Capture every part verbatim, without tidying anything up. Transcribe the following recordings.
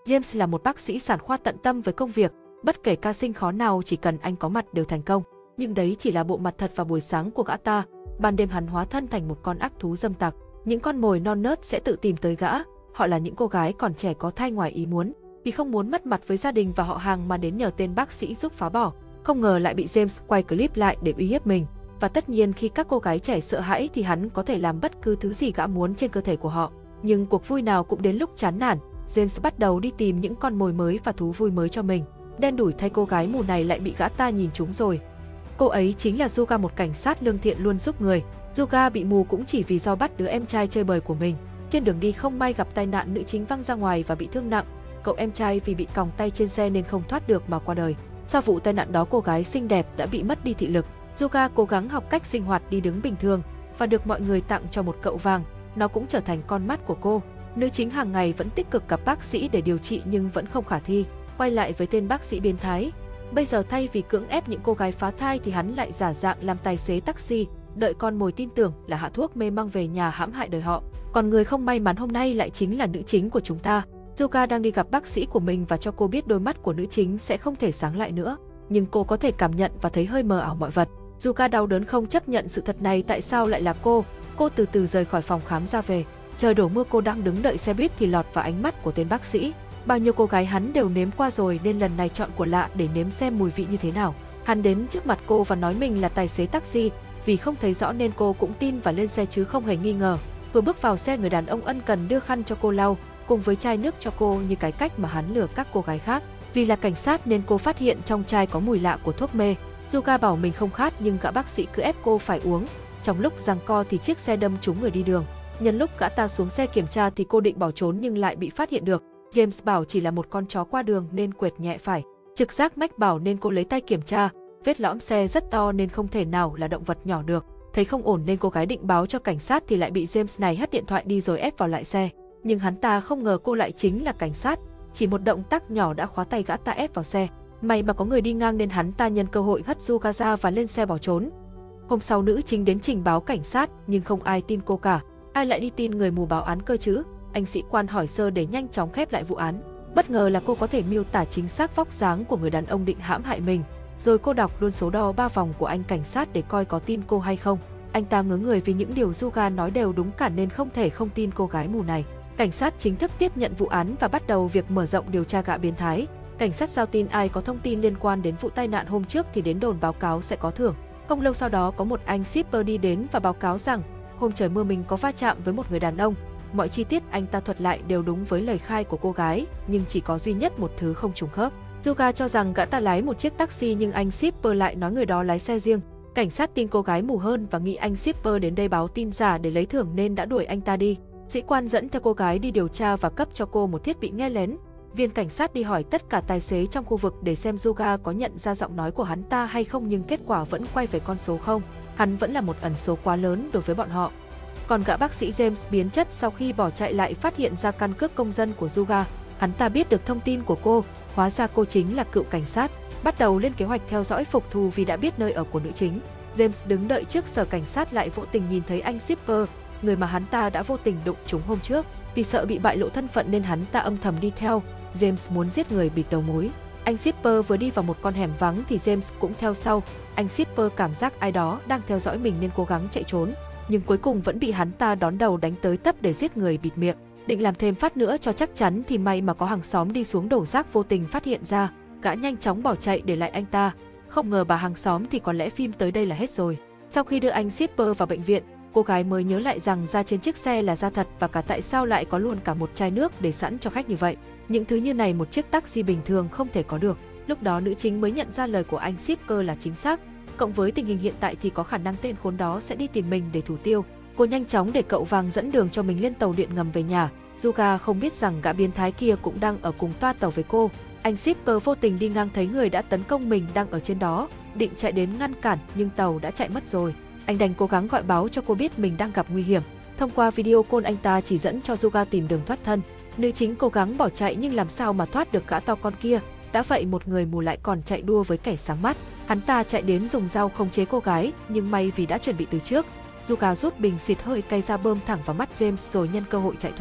James là một bác sĩ sản khoa tận tâm với công việc, bất kể ca sinh khó nào chỉ cần anh có mặt đều thành công. Nhưng đấy chỉ là bộ mặt thật vào buổi sáng của gã ta, ban đêm hắn hóa thân thành một con ác thú dâm tặc. Những con mồi non nớt sẽ tự tìm tới gã, họ là những cô gái còn trẻ có thai ngoài ý muốn, vì không muốn mất mặt với gia đình và họ hàng mà đến nhờ tên bác sĩ giúp phá bỏ. Không ngờ lại bị James quay clip lại để uy hiếp mình. Và tất nhiên khi các cô gái trẻ sợ hãi thì hắn có thể làm bất cứ thứ gì gã muốn trên cơ thể của họ. Nhưng cuộc vui nào cũng đến lúc chán nản, James bắt đầu đi tìm những con mồi mới và thú vui mới cho mình. Đen đủi thay cô gái mù này lại bị gã ta nhìn trúng rồi. Cô ấy chính là Yuga, một cảnh sát lương thiện luôn giúp người. Yuga bị mù cũng chỉ vì do bắt đứa em trai chơi bời của mình. Trên đường đi không may gặp tai nạn, nữ chính văng ra ngoài và bị thương nặng. Cậu em trai vì bị còng tay trên xe nên không thoát được mà qua đời. Sau vụ tai nạn đó, cô gái xinh đẹp đã bị mất đi thị lực. Yuga cố gắng học cách sinh hoạt đi đứng bình thường và được mọi người tặng cho một cậu vàng. Nó cũng trở thành con mắt của cô. Nữ chính hàng ngày vẫn tích cực gặp bác sĩ để điều trị nhưng vẫn không khả thi. Quay lại với tên bác sĩ biến thái. Bây giờ thay vì cưỡng ép những cô gái phá thai thì hắn lại giả dạng làm tài xế taxi, đợi con mồi tin tưởng là hạ thuốc mê mang về nhà hãm hại đời họ. Còn người không may mắn hôm nay lại chính là nữ chính của chúng ta. Yuga đang đi gặp bác sĩ của mình và cho cô biết đôi mắt của nữ chính sẽ không thể sáng lại nữa. Nhưng cô có thể cảm nhận và thấy hơi mờ ảo mọi vật. Yuga đau đớn không chấp nhận sự thật này, tại sao lại là cô. Cô từ từ rời khỏi phòng khám ra về. Trời đổ mưa, cô đang đứng đợi xe buýt thì lọt vào ánh mắt của tên bác sĩ. Bao nhiêu cô gái hắn đều nếm qua rồi nên lần này chọn của lạ để nếm xem mùi vị như thế nào. Hắn đến trước mặt cô và nói mình là tài xế taxi, vì không thấy rõ nên cô cũng tin và lên xe chứ không hề nghi ngờ. Vừa bước vào xe, người đàn ông ân cần đưa khăn cho cô lau, cùng với chai nước cho cô như cái cách mà hắn lừa các cô gái khác. Vì là cảnh sát nên cô phát hiện trong chai có mùi lạ của thuốc mê. Yuga bảo mình không khát nhưng gã bác sĩ cứ ép cô phải uống. Trong lúc giằng co thì chiếc xe đâm trúng người đi đường. Nhân lúc gã ta xuống xe kiểm tra thì cô định bỏ trốn nhưng lại bị phát hiện được. James bảo chỉ là một con chó qua đường nên quệt nhẹ phải. Trực giác mách bảo nên cô lấy tay kiểm tra. Vết lõm xe rất to nên không thể nào là động vật nhỏ được. Thấy không ổn nên cô gái định báo cho cảnh sát thì lại bị James này hất điện thoại đi rồi ép vào lại xe. Nhưng hắn ta không ngờ cô lại chính là cảnh sát. Chỉ một động tác nhỏ đã khóa tay gã ta ép vào xe. May mà có người đi ngang nên hắn ta nhân cơ hội hất Yuga ra và lên xe bỏ trốn. Hôm sau nữ chính đến trình báo cảnh sát nhưng không ai tin cô cả. Ai lại đi tin người mù báo án cơ chứ? Anh sĩ quan hỏi sơ để nhanh chóng khép lại vụ án. Bất ngờ là cô có thể miêu tả chính xác vóc dáng của người đàn ông định hãm hại mình. Rồi cô đọc luôn số đo ba vòng của anh cảnh sát để coi có tin cô hay không. Anh ta ngớ người vì những điều Yuga nói đều đúng cả nên không thể không tin cô gái mù này. Cảnh sát chính thức tiếp nhận vụ án và bắt đầu việc mở rộng điều tra gã biến thái. Cảnh sát giao tin ai có thông tin liên quan đến vụ tai nạn hôm trước thì đến đồn báo cáo sẽ có thưởng. Không lâu sau đó có một anh shipper đi đến và báo cáo rằng hôm trời mưa mình có va chạm với một người đàn ông. Mọi chi tiết anh ta thuật lại đều đúng với lời khai của cô gái, nhưng chỉ có duy nhất một thứ không trùng khớp. Yuga cho rằng gã ta lái một chiếc taxi nhưng anh shipper lại nói người đó lái xe riêng. Cảnh sát tin cô gái mù hơn và nghĩ anh shipper đến đây báo tin giả để lấy thưởng nên đã đuổi anh ta đi. Sĩ quan dẫn theo cô gái đi điều tra và cấp cho cô một thiết bị nghe lén. Viên cảnh sát đi hỏi tất cả tài xế trong khu vực để xem Yuga có nhận ra giọng nói của hắn ta hay không, nhưng kết quả vẫn quay về con số không. Hắn vẫn là một ẩn số quá lớn đối với bọn họ. Còn gã bác sĩ James biến chất sau khi bỏ chạy lại phát hiện ra căn cước công dân của Yuga. Hắn ta biết được thông tin của cô, hóa ra cô chính là cựu cảnh sát. Bắt đầu lên kế hoạch theo dõi phục thù vì đã biết nơi ở của nữ chính. James đứng đợi trước sở cảnh sát lại vô tình nhìn thấy anh shipper, người mà hắn ta đã vô tình đụng trúng hôm trước. Vì sợ bị bại lộ thân phận nên hắn ta âm thầm đi theo. James muốn giết người bịt đầu mối. Anh shipper vừa đi vào một con hẻm vắng thì James cũng theo sau. Anh shipper cảm giác ai đó đang theo dõi mình nên cố gắng chạy trốn, nhưng cuối cùng vẫn bị hắn ta đón đầu đánh tới tấp để giết người bịt miệng. Định làm thêm phát nữa cho chắc chắn thì may mà có hàng xóm đi xuống đổ rác vô tình phát hiện ra. Gã nhanh chóng bỏ chạy để lại anh ta. Không ngờ bà hàng xóm thì có lẽ phim tới đây là hết rồi. Sau khi đưa anh shipper vào bệnh viện, cô gái mới nhớ lại rằng da trên chiếc xe là da thật và cả tại sao lại có luôn cả một chai nước để sẵn cho khách như vậy. Những thứ như này một chiếc taxi bình thường không thể có được. Lúc đó nữ chính mới nhận ra lời của anh shipper là chính xác. Cộng với tình hình hiện tại thì có khả năng tên khốn đó sẽ đi tìm mình để thủ tiêu. Cô nhanh chóng để cậu vàng dẫn đường cho mình lên tàu điện ngầm về nhà. Yuga không biết rằng gã biến thái kia cũng đang ở cùng toa tàu với cô. Anh shipper vô tình đi ngang thấy người đã tấn công mình đang ở trên đó, định chạy đến ngăn cản nhưng tàu đã chạy mất rồi. Anh đành cố gắng gọi báo cho cô biết mình đang gặp nguy hiểm. Thông qua video call anh ta chỉ dẫn cho Yuga tìm đường thoát thân. Nữ chính cố gắng bỏ chạy nhưng làm sao mà thoát được gã to con kia. Đã vậy một người mù lại còn chạy đua với kẻ sáng mắt. Hắn ta chạy đến dùng dao khống chế cô gái nhưng may vì đã chuẩn bị từ trước. Yuga rút bình xịt hơi cay ra bơm thẳng vào mắt James rồi nhân cơ hội chạy thoát.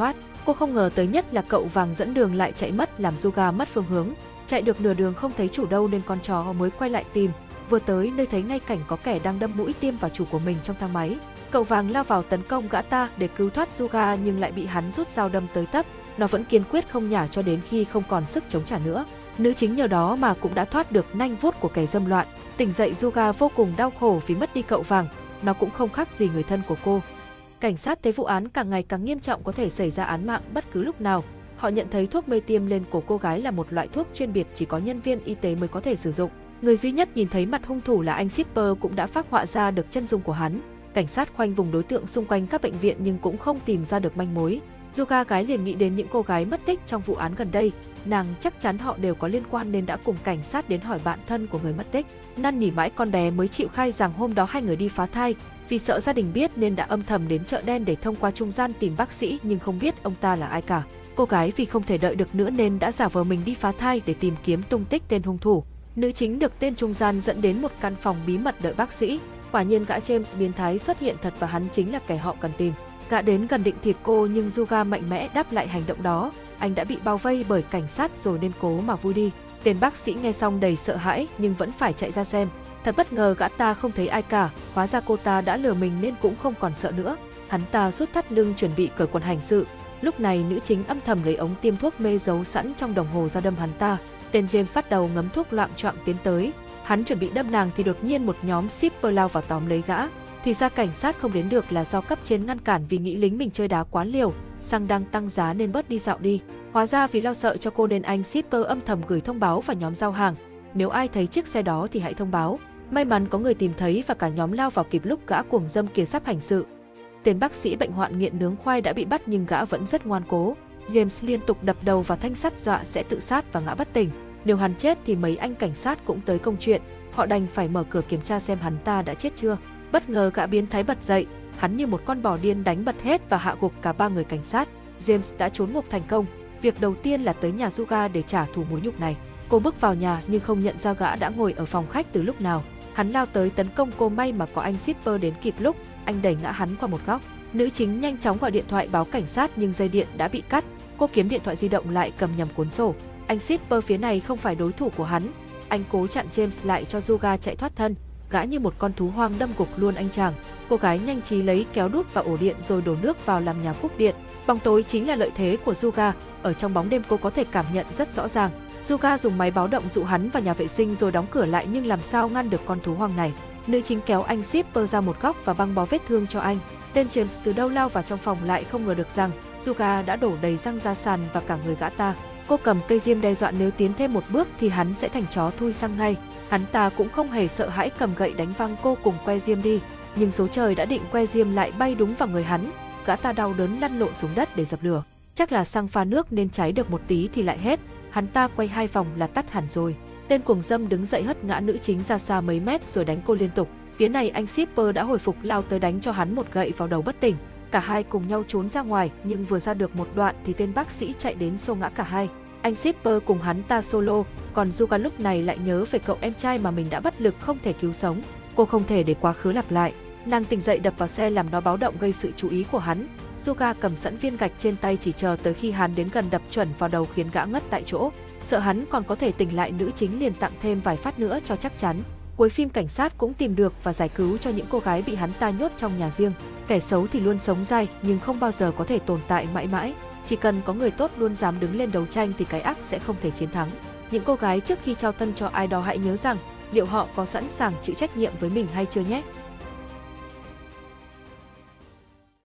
Cô không ngờ tới nhất là cậu vàng dẫn đường lại chạy mất làm Suga mất phương hướng. Chạy được nửa đường không thấy chủ đâu nên con chó mới quay lại tìm. Vừa tới nơi thấy ngay cảnh có kẻ đang đâm mũi tiêm vào chủ của mình trong thang máy. Cậu vàng lao vào tấn công gã ta để cứu thoát Suga nhưng lại bị hắn rút dao đâm tới tấp. Nó vẫn kiên quyết không nhả cho đến khi không còn sức chống trả nữa. Nữ chính nhờ đó mà cũng đã thoát được nanh vuốt của kẻ dâm loạn. Tỉnh dậy Suga vô cùng đau khổ vì mất đi cậu vàng. Nó cũng không khác gì người thân của cô. Cảnh sát thấy vụ án càng ngày càng nghiêm trọng, có thể xảy ra án mạng bất cứ lúc nào. Họ nhận thấy thuốc mê tiêm lên cổ cô gái là một loại thuốc chuyên biệt chỉ có nhân viên y tế mới có thể sử dụng. Người duy nhất nhìn thấy mặt hung thủ là anh shipper cũng đã phác họa ra được chân dung của hắn. Cảnh sát khoanh vùng đối tượng xung quanh các bệnh viện nhưng cũng không tìm ra được manh mối. Suga gái liền nghĩ đến những cô gái mất tích trong vụ án gần đây. Nàng chắc chắn họ đều có liên quan nên đã cùng cảnh sát đến hỏi bạn thân của người mất tích. Năn nỉ mãi con bé mới chịu khai rằng hôm đó hai người đi phá thai. Vì sợ gia đình biết nên đã âm thầm đến chợ đen để thông qua trung gian tìm bác sĩ nhưng không biết ông ta là ai cả. Cô gái vì không thể đợi được nữa nên đã giả vờ mình đi phá thai để tìm kiếm tung tích tên hung thủ. Nữ chính được tên trung gian dẫn đến một căn phòng bí mật đợi bác sĩ. Quả nhiên gã James biến thái xuất hiện thật và hắn chính là kẻ họ cần tìm. Gã đến gần định thịt cô nhưng Suga mạnh mẽ đáp lại hành động đó. Anh đã bị bao vây bởi cảnh sát rồi nên cố mà vui đi. Tên bác sĩ nghe xong đầy sợ hãi nhưng vẫn phải chạy ra xem. Thật bất ngờ gã ta không thấy ai cả, hóa ra cô ta đã lừa mình nên cũng không còn sợ nữa. Hắn ta rút thắt lưng chuẩn bị cởi quần hành sự. Lúc này nữ chính âm thầm lấy ống tiêm thuốc mê giấu sẵn trong đồng hồ ra đâm hắn ta. Tên James bắt đầu ngấm thuốc loạng choạng tiến tới. Hắn chuẩn bị đâm nàng thì đột nhiên một nhóm shipper lao vào tóm lấy gã. Thì ra cảnh sát không đến được là do cấp trên ngăn cản vì nghĩ lính mình chơi đá quá liều, xăng đang tăng giá nên bớt đi dạo đi. Hóa ra vì lo sợ cho cô nên anh shipper âm thầm gửi thông báo vào nhóm giao hàng. Nếu ai thấy chiếc xe đó thì hãy thông báo. May mắn có người tìm thấy và cả nhóm lao vào kịp lúc gã cuồng dâm kia sắp hành sự. Tên bác sĩ bệnh hoạn nghiện nướng khoai đã bị bắt nhưng gã vẫn rất ngoan cố. James liên tục đập đầu vào thanh sắt dọa sẽ tự sát và ngã bất tỉnh. Nếu hắn chết thì mấy anh cảnh sát cũng tới công chuyện. Họ đành phải mở cửa kiểm tra xem hắn ta đã chết chưa. Bất ngờ gã biến thái bật dậy, hắn như một con bò điên đánh bật hết và hạ gục cả ba người cảnh sát. James đã trốn ngục thành công. Việc đầu tiên là tới nhà Suga để trả thù mối nhục này. Cô bước vào nhà nhưng không nhận ra gã đã ngồi ở phòng khách từ lúc nào. Hắn lao tới tấn công cô, may mà có anh shipper đến kịp lúc, anh đẩy ngã hắn qua một góc. Nữ chính nhanh chóng gọi điện thoại báo cảnh sát nhưng dây điện đã bị cắt. Cô kiếm điện thoại di động lại cầm nhầm cuốn sổ. Anh shipper phía này không phải đối thủ của hắn. Anh cố chặn James lại cho Suga chạy thoát thân. Gã như một con thú hoang đâm gục luôn anh chàng. Cô gái nhanh trí lấy kéo đút vào ổ điện rồi đổ nước vào làm nhà cúp điện. Bóng tối chính là lợi thế của Suga. Ở trong bóng đêm cô có thể cảm nhận rất rõ ràng. Suga dùng máy báo động dụ hắn vào nhà vệ sinh rồi đóng cửa lại nhưng làm sao ngăn được con thú hoang này. Nữ chính kéo anh shipper ra một góc và băng bó vết thương cho anh. Tên James từ đâu lao vào trong phòng lại không ngờ được rằng Suga đã đổ đầy răng ra sàn và cả người gã ta. Cô cầm cây diêm đe dọa nếu tiến thêm một bước thì hắn sẽ thành chó thui xăng ngay. Hắn ta cũng không hề sợ hãi cầm gậy đánh văng cô cùng que diêm đi. Nhưng số trời đã định que diêm lại bay đúng vào người hắn. Gã ta đau đớn lăn lộn xuống đất để dập lửa. Chắc là xăng pha nước nên cháy được một tí thì lại hết. Hắn ta quay hai vòng là tắt hẳn rồi. Tên cuồng dâm đứng dậy hất ngã nữ chính ra xa mấy mét rồi đánh cô liên tục. Phía này anh shipper đã hồi phục lao tới đánh cho hắn một gậy vào đầu bất tỉnh. Cả hai cùng nhau trốn ra ngoài nhưng vừa ra được một đoạn thì tên bác sĩ chạy đến xô ngã cả hai. Anh shipper cùng hắn ta solo, còn Suga lúc này lại nhớ về cậu em trai mà mình đã bất lực không thể cứu sống. Cô không thể để quá khứ lặp lại. Nàng tỉnh dậy đập vào xe làm nó báo động gây sự chú ý của hắn. Suga cầm sẵn viên gạch trên tay chỉ chờ tới khi hắn đến gần đập chuẩn vào đầu khiến gã ngất tại chỗ. Sợ hắn còn có thể tỉnh lại, nữ chính liền tặng thêm vài phát nữa cho chắc chắn. Cuối phim cảnh sát cũng tìm được và giải cứu cho những cô gái bị hắn ta nhốt trong nhà riêng. Kẻ xấu thì luôn sống dai nhưng không bao giờ có thể tồn tại mãi mãi. Chỉ cần có người tốt luôn dám đứng lên đấu tranh thì cái ác sẽ không thể chiến thắng. Những cô gái trước khi trao thân cho ai đó hãy nhớ rằng liệu họ có sẵn sàng chịu trách nhiệm với mình hay chưa nhé.